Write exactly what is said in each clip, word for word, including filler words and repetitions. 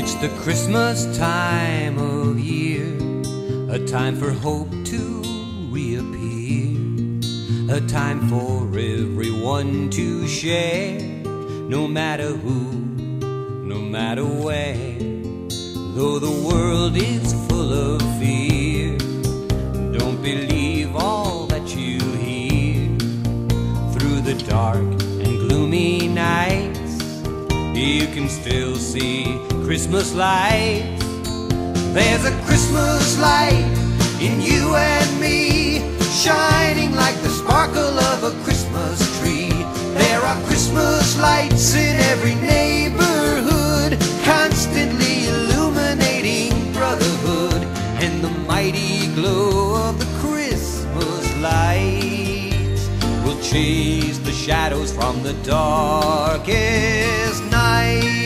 It's the Christmas time of year, a time for hope to reappear, a time for everyone to share, no matter who, no matter where. Though the world is full of fear, don't believe all that you hear. Through the dark and gloomy nights, you can still see Christmas lights. There's a Christmas light in you and me, shining like the sparkle of a Christmas tree. There are Christmas lights in every neighborhood, constantly illuminating brotherhood and the mighty glow of the Christmas lights will chase the shadows from the darkest nights.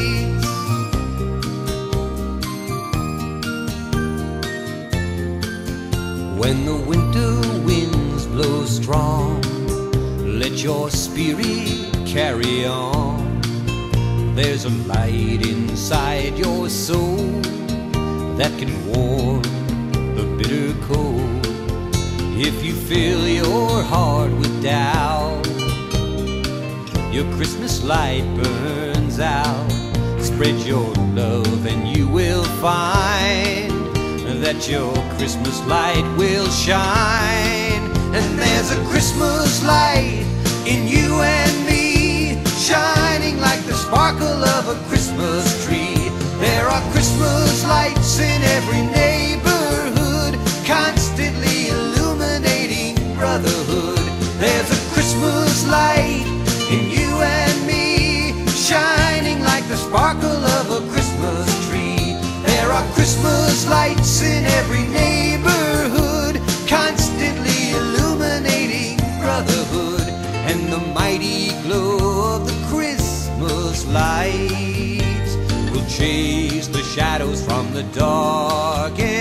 When the winter winds blow strong, let your spirit carry on. There's a light inside your soul that can warm the bitter cold. If you fill your heart with doubt, your Christmas light burns out. Spread your love and you will find that your Christmas light will shine. And there's a Christmas light in you and me, shining like the sparkle of a Christmas tree. There are Christmas lights in every neighborhood, constantly illuminating brotherhood. There's a Christmas light in you and me, shining like the sparkle of a Christmas tree. There are Christmas lights in every neighborhood, constantly illuminating brotherhood and the mighty glow of the Christmas lights will chase the shadows from the darkest